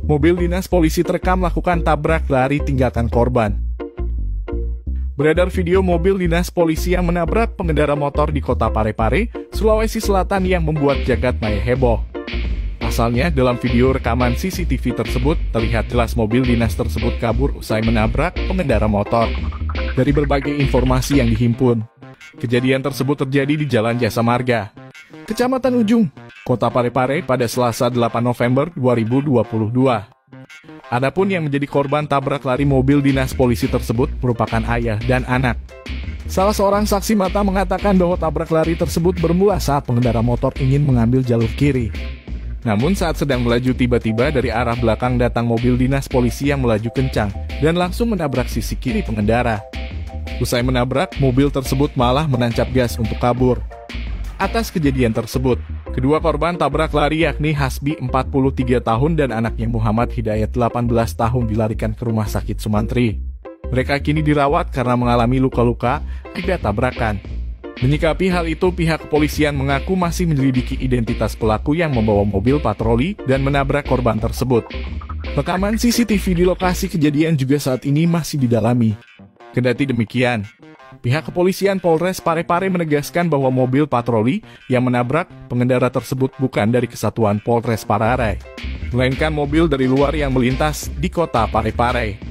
Mobil dinas polisi terekam melakukan tabrak lari tinggalkan korban. Beredar video mobil dinas polisi yang menabrak pengendara motor di kota Parepare, Sulawesi Selatan yang membuat jagat maya heboh. Pasalnya, dalam video rekaman CCTV tersebut, terlihat jelas mobil dinas tersebut kabur usai menabrak pengendara motor. Dari berbagai informasi yang dihimpun, kejadian tersebut terjadi di Jalan Jasa Marga, Kecamatan Ujung, Kota Parepare pada Selasa 8 November 2022. Adapun yang menjadi korban tabrak lari mobil dinas polisi tersebut merupakan ayah dan anak. Salah seorang saksi mata mengatakan bahwa tabrak lari tersebut bermula saat pengendara motor ingin mengambil jalur kiri. Namun saat sedang melaju tiba-tiba dari arah belakang datang mobil dinas polisi yang melaju kencang dan langsung menabrak sisi kiri pengendara. Usai menabrak, mobil tersebut malah menancap gas untuk kabur. Atas kejadian tersebut, kedua korban tabrak lari yakni Hasbi 43 tahun dan anaknya Muhammad Hidayat 18 tahun dilarikan ke rumah sakit Sumantri. Mereka kini dirawat karena mengalami luka-luka akibat tabrakan. Menyikapi hal itu, pihak kepolisian mengaku masih menyelidiki identitas pelaku yang membawa mobil patroli dan menabrak korban tersebut. Rekaman CCTV di lokasi kejadian juga saat ini masih didalami. Kendati demikian, pihak kepolisian Polres Parepare menegaskan bahwa mobil patroli yang menabrak pengendara tersebut bukan dari kesatuan Polres Parepare, melainkan mobil dari luar yang melintas di kota Parepare.